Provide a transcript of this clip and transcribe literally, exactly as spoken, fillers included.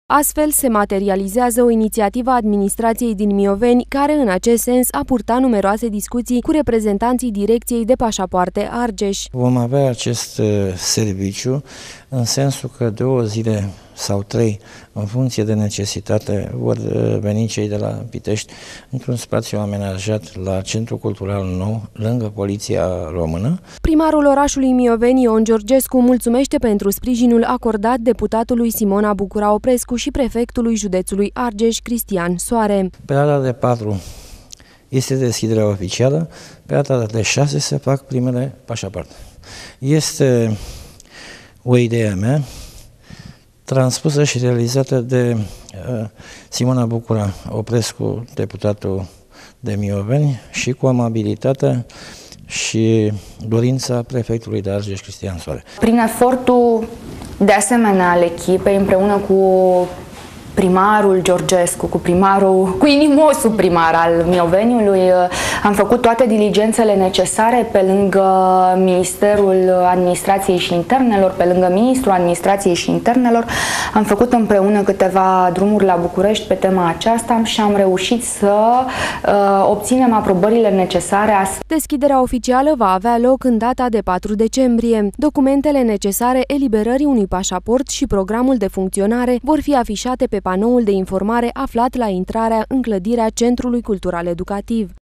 Astfel se materializează o inițiativă a administrației din Mioveni, care în acest sens a purtat numeroase discuții cu reprezentanții Direcției de Pașapoarte Argeș. Vom avea acest serviciu în sensul că două zile sau trei, în funcție de necesitate, vor veni cei de la Pitești într-un spațiu amenajat la Centrul Cultural Nou, lângă Poliția Română. Primarul orașului Mioveni, Ion Georgescu, mulțumește pentru sprijinul acordat deputatului Simona Bucura-Oprescu și prefectului județului Argeș, Cristian Soare. Pe data de patru este deschiderea oficială, pe data de șase se fac primele pașapoarte. Este o idee a mea, transpusă și realizată de uh, Simona Bucura-Oprescu, deputatul de Mioveni, și cu amabilitatea și dorința prefectului de Argeș, Cristian Soare. Prin efortul de asemenea al echipei, împreună cu primarul Georgescu, cu primarul, cu inimosul primar al Mioveniului, am făcut toate diligențele necesare pe lângă Ministerul Administrației și Internelor, pe lângă Ministrul Administrației și Internelor. Am făcut împreună câteva drumuri la București pe tema aceasta și am reușit să uh, obținem aprobările necesare. Deschiderea oficială va avea loc în data de patru decembrie. Documentele necesare eliberării unui pașaport și programul de funcționare vor fi afișate pe panoul de informare aflat la intrarea în clădirea Centrului Cultural Educativ.